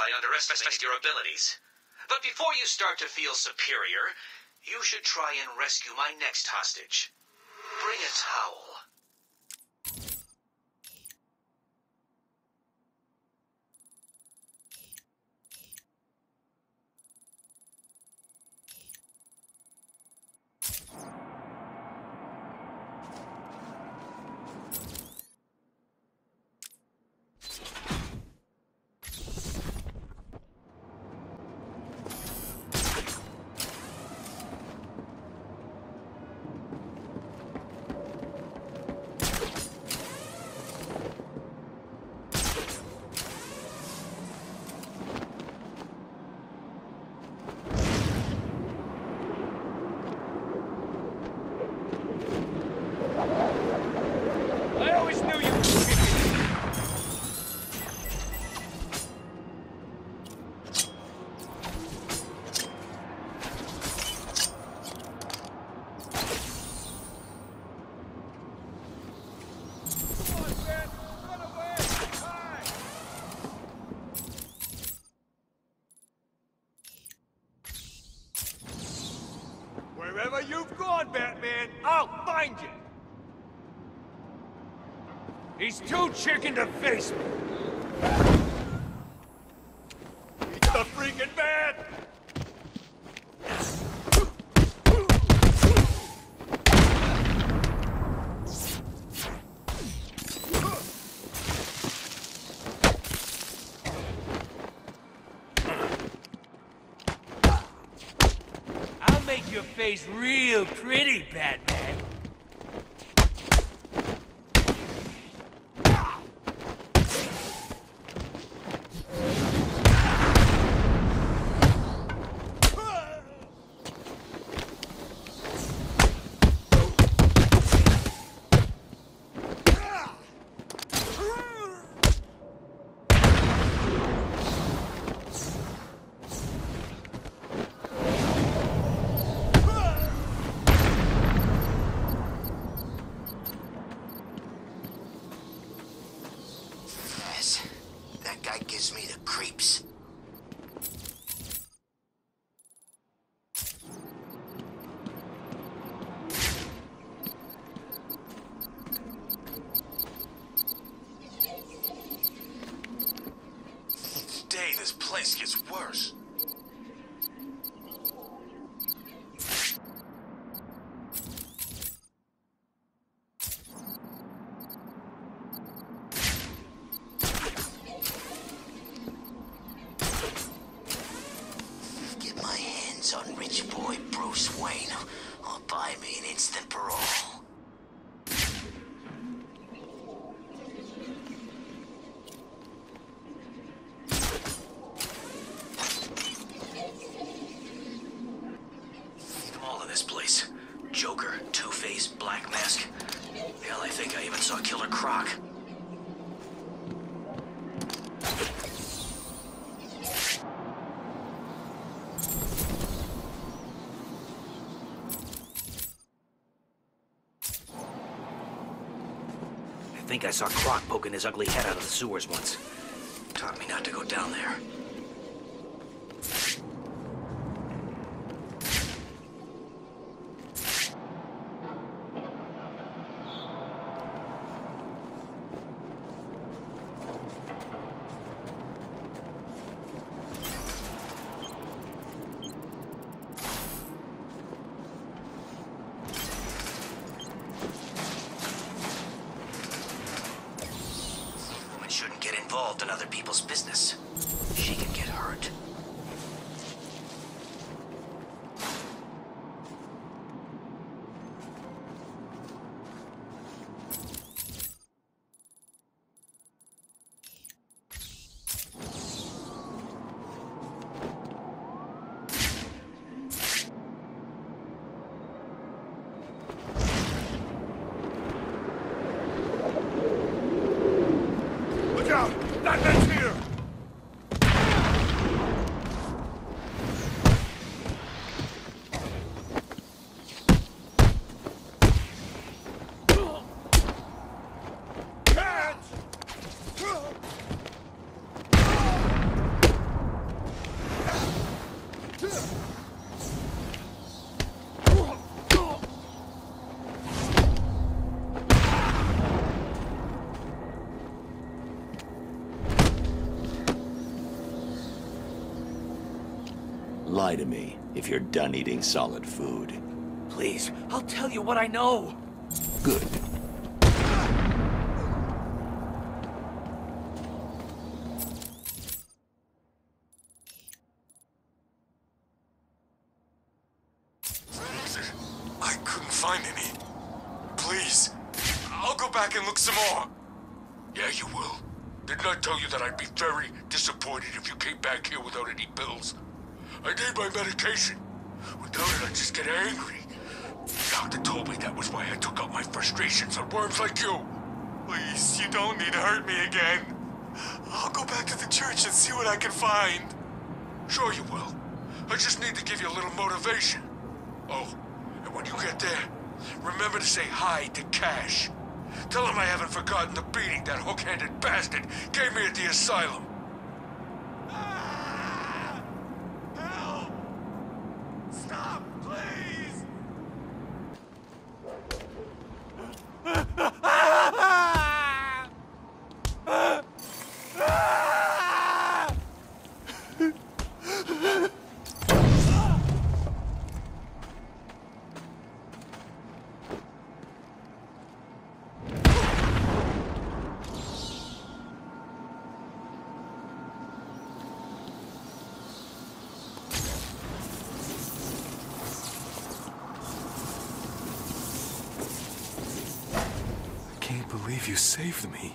I underestimated your abilities. But before you start to feel superior, you should try and rescue my next hostage. Bring a towel. Wherever you've gone, Batman, I'll find you! He's too chicken to face me! He's the freaking man! Make your face real pretty, Batman. Gives me the creeps. Each day this place gets worse. On rich boy Bruce Wayne, or buy me an instant parole. All of this place. Joker, Two-Face, Black Mask. Hell, I think I even saw Killer Croc. I think I saw Croc poking his ugly head out of the sewers once. Taught me not to go down there. Involved in other people's business. She can get hurt. That man's here! lie to me if you're done eating solid food. Please, I'll tell you what I know. Good. I couldn't find any. Please, I'll go back and look some more. Yeah, you will. Didn't I tell you that I'd be very disappointed if you came back here without any pills? I need my medication. Without it, I'd just get angry. The doctor told me that was why I took out my frustrations on worms like you. Please, you don't need to hurt me again. I'll go back to the church and see what I can find. Sure you will. I just need to give you a little motivation. Oh, and when you get there, remember to say hi to Cash. Tell him I haven't forgotten the beating that hook-handed bastard gave me at the asylum. Ah! Help! Stop, please! I can't believe you saved me.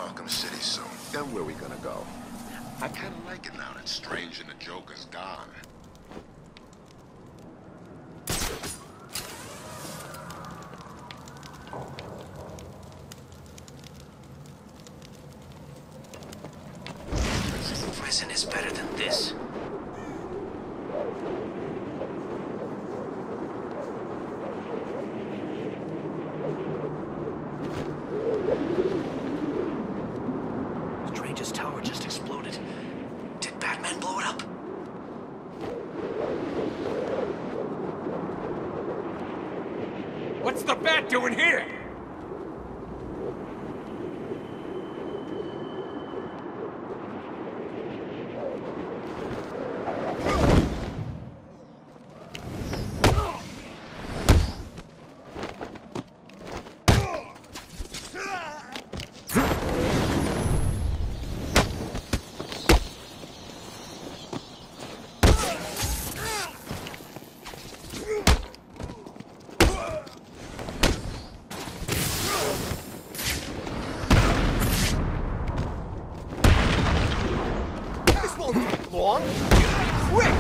Arkham City soon. Then where we gonna go? I kinda like it now that Strange and the Joker's gone. Prison is better than this. Strange's tower just exploded. Did Batman blow it up? What's the Bat doing here? Long? Quick!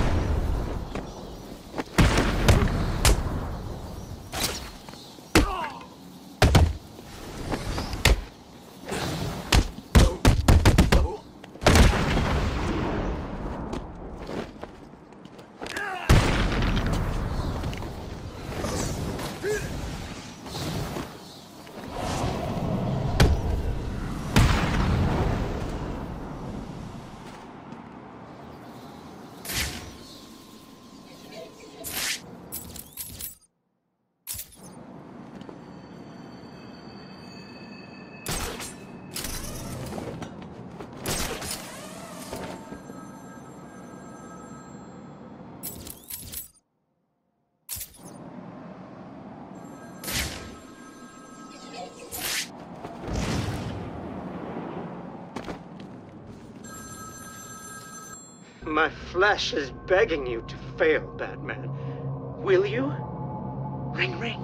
My flesh is begging you to fail, Batman. Will you? Ring, ring.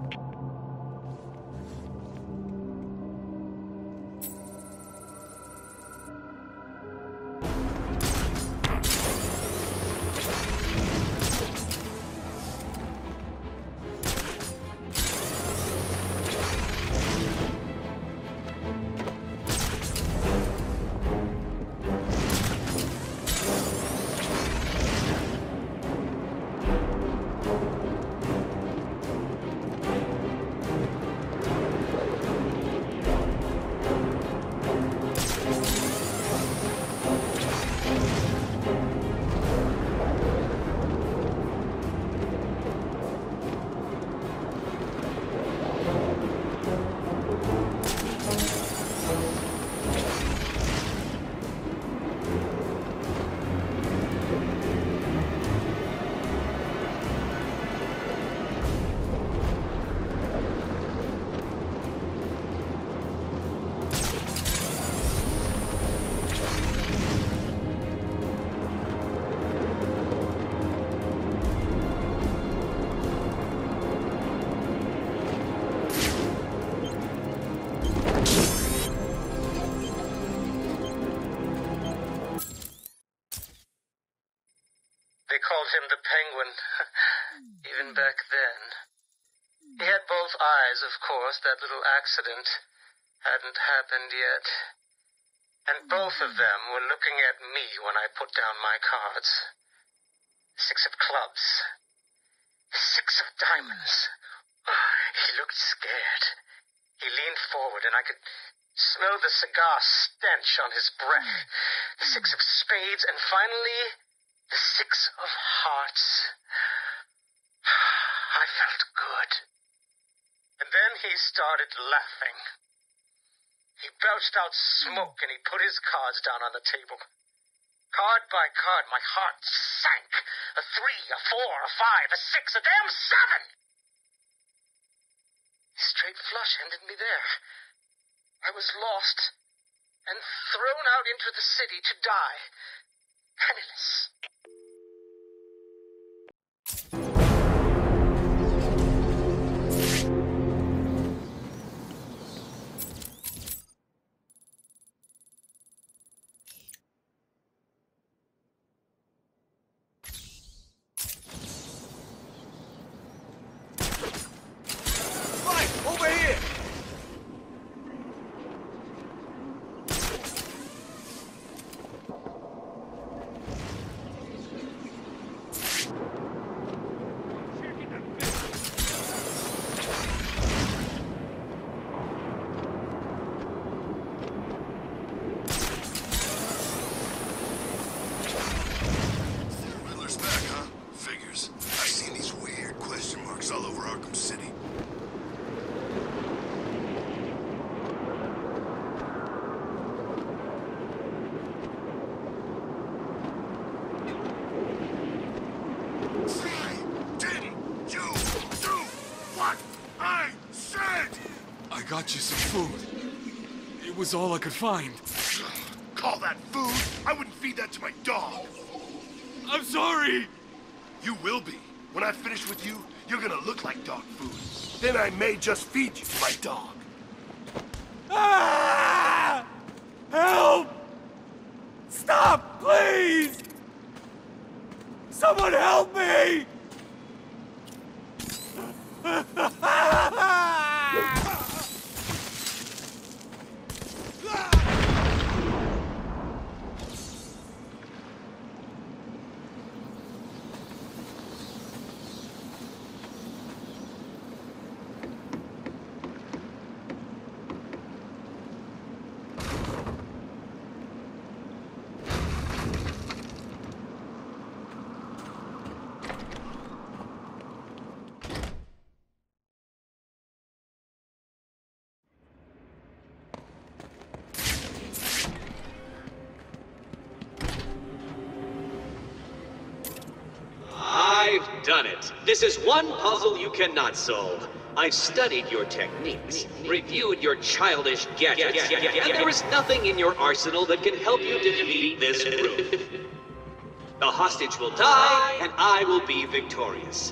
They called him the Penguin, even back then. He had both eyes, of course. That little accident hadn't happened yet. And both of them were looking at me when I put down my cards. 6 of clubs. 6 of diamonds. He looked scared. He leaned forward and I could smell the cigar stench on his breath. The 6 of spades and finally the 6 of hearts. I felt good. And then he started laughing. He belched out smoke and he put his cards down on the table. Card by card, my heart sank. A 3, a 4, a 5, a 6, a damn 7! Straight flush ended me there. I was lost and thrown out into the city to die. Penniless. got you some food. It was all I could find. Call that food? I wouldn't feed that to my dog. I'm sorry! You will be. When I finish with you, you're gonna look like dog food. Then I may just feed you to my dog. Ah! Help! Stop, please! Someone help me! I've done it. This is one puzzle you cannot solve. I've studied your techniques, reviewed your childish gadgets, and there is nothing in your arsenal that can help you defeat this group. The hostage will die, and I will be victorious.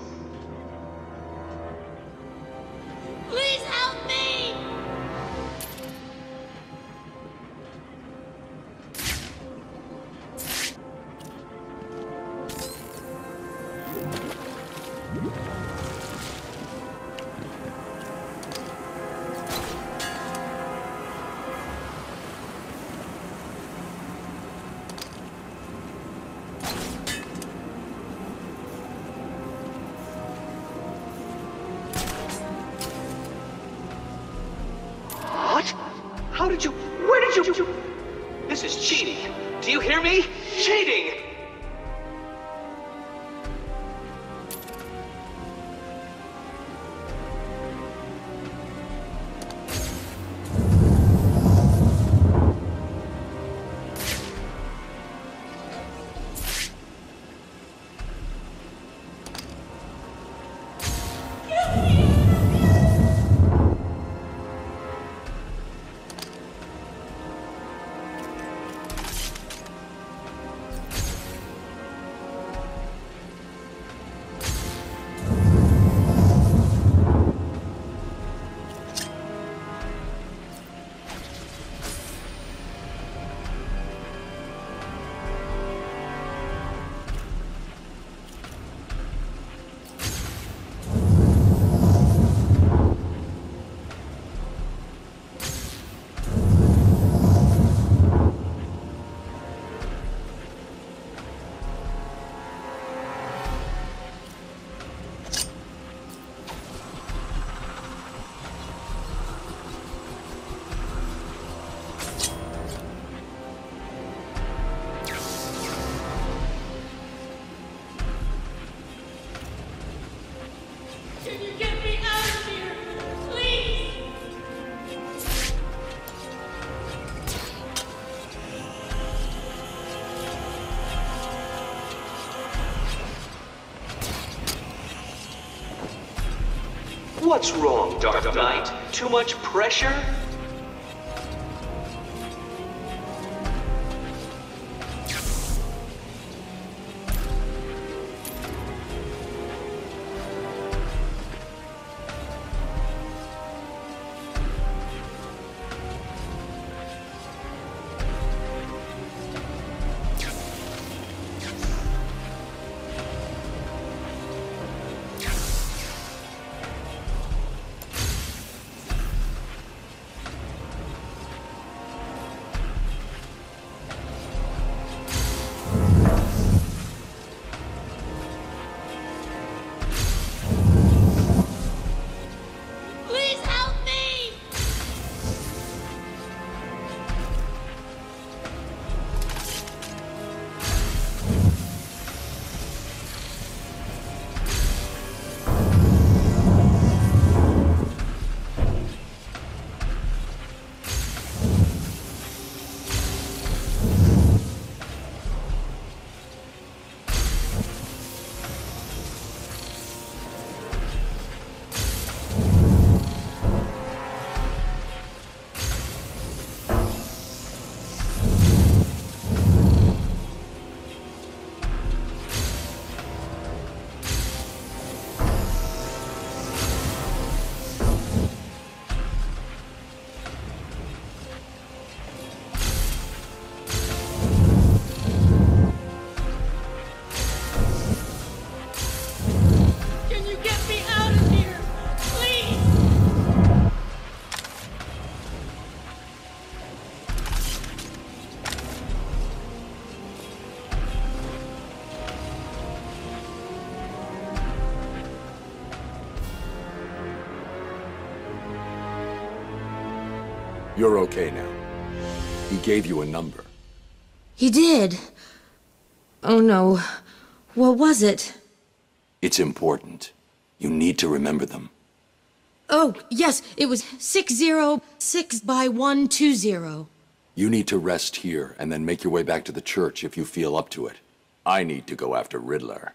Please help me! How did you... Where did you... This is cheating. Do you hear me? Cheating! What's wrong, Dark Knight? Too much pressure? You're okay now. He gave you a number. He did. Oh no. What was it? It's important. You need to remember them. Oh, yes, it was 606 by 120. You need to rest here and then make your way back to the church if you feel up to it. I need to go after Riddler.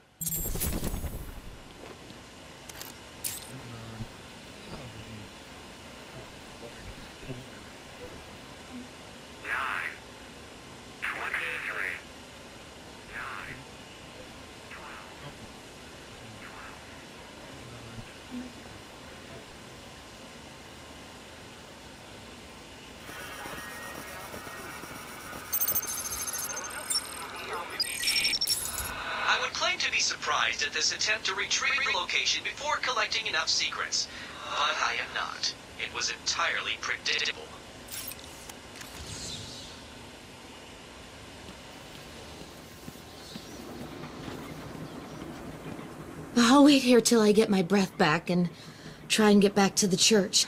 I would claim to be surprised at this attempt to retrieve the location before collecting enough secrets. But I am not. It was entirely predictable. I'll wait here till I get my breath back and try and get back to the church.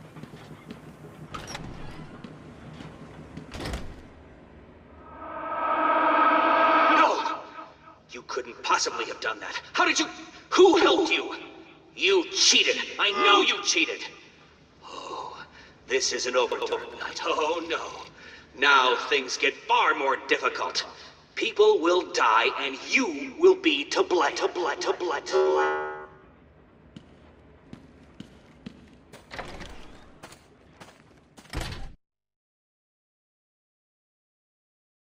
No! You couldn't possibly have done that. How did you... Who helped you? You cheated. I know you cheated. Oh, this isn't over tonight. Oh, no. Now things get far more difficult. People will die, and you will be to blame.